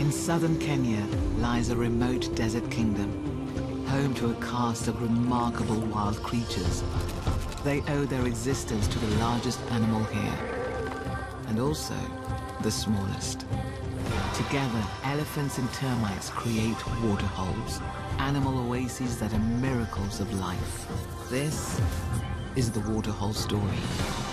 In southern Kenya lies a remote desert kingdom, home to a caste of remarkable wild creatures. They owe their existence to the largest animal here, and also the smallest. Together, elephants and termites create waterholes, animal oases that are miracles of life. This is the waterhole story.